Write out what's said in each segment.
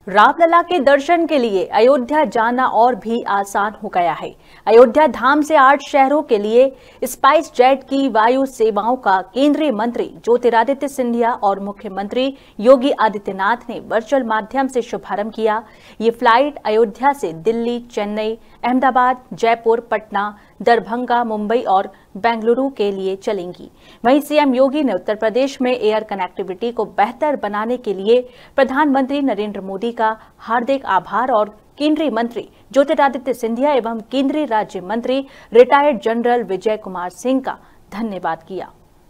रामलला के दर्शन के लिए अयोध्या जाना और भी आसान हो गया है। अयोध्या धाम से 8 शहरों के लिए स्पाइस जेट की वायु सेवाओं का केंद्रीय मंत्री ज्योतिरादित्य सिंधिया और मुख्यमंत्री योगी आदित्यनाथ ने वर्चुअल माध्यम से शुभारंभ किया। ये फ्लाइट अयोध्या से दिल्ली, चेन्नई, अहमदाबाद, जयपुर, पटना, दरभंगा, मुंबई और बेंगलुरु के लिए चलेंगी। वहीं सीएम योगी ने उत्तर प्रदेश में एयर कनेक्टिविटी को बेहतर बनाने के लिए प्रधानमंत्री नरेंद्र मोदी का हार्दिक आभार और केंद्रीय मंत्री ज्योतिरादित्य सिंधिया एवं केंद्रीय राज्य मंत्री रिटायर्ड जनरल विजय कुमार सिंह का धन्यवाद किया।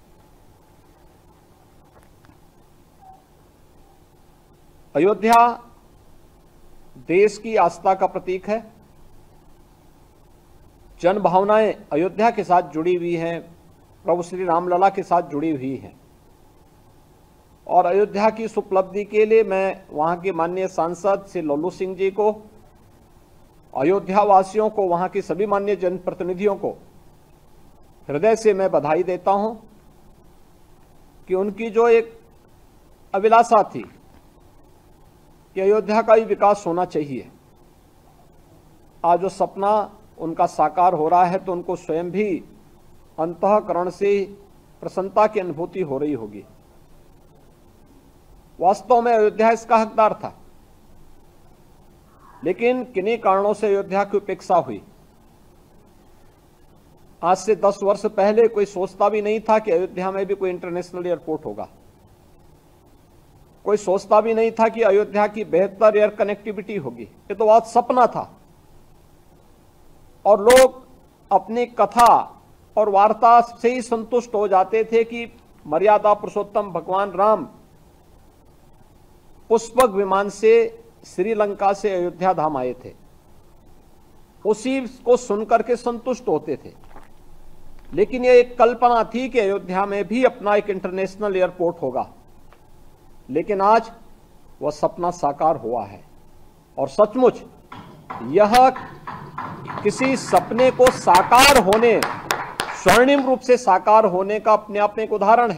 अयोध्या देश की आस्था का प्रतीक है। जन भावनाएं अयोध्या के साथ जुड़ी हुई हैं, प्रभु श्री रामलला के साथ जुड़ी हुई हैं। और अयोध्या की इस उपलब्धि के लिए मैं वहां के माननीय सांसद श्री लल्लू सिंह जी को, अयोध्या वासियों को, वहां के सभी माननीय जनप्रतिनिधियों को हृदय से मैं बधाई देता हूं कि उनकी जो एक अभिलाषा थी कि अयोध्या का ही विकास होना चाहिए, आज जो सपना उनका साकार हो रहा है तो उनको स्वयं भी अंतःकरण से प्रसन्नता की अनुभूति हो रही होगी। वास्तव में अयोध्या इसका हकदार था, लेकिन किन्हीं कारणों से अयोध्या की उपेक्षा हुई। आज से 10 वर्ष पहले कोई सोचता भी नहीं था कि अयोध्या में भी कोई इंटरनेशनल एयरपोर्ट होगा। कोई सोचता भी नहीं था कि अयोध्या की बेहतर एयर कनेक्टिविटी होगी। ये तो बहुत सपना था और लोग अपनी कथा और वार्ता से ही संतुष्ट हो जाते थे कि मर्यादा पुरुषोत्तम भगवान राम पुष्पक विमान से श्रीलंका से अयोध्या धाम आए थे, उसी को सुनकर के संतुष्ट होते थे। लेकिन यह एक कल्पना थी कि अयोध्या में भी अपना एक इंटरनेशनल एयरपोर्ट होगा, लेकिन आज वह सपना साकार हुआ है। और सचमुच यह किसी सपने को साकार होने, स्वर्णिम रूप से साकार होने का अपने आप में एक उदाहरण है।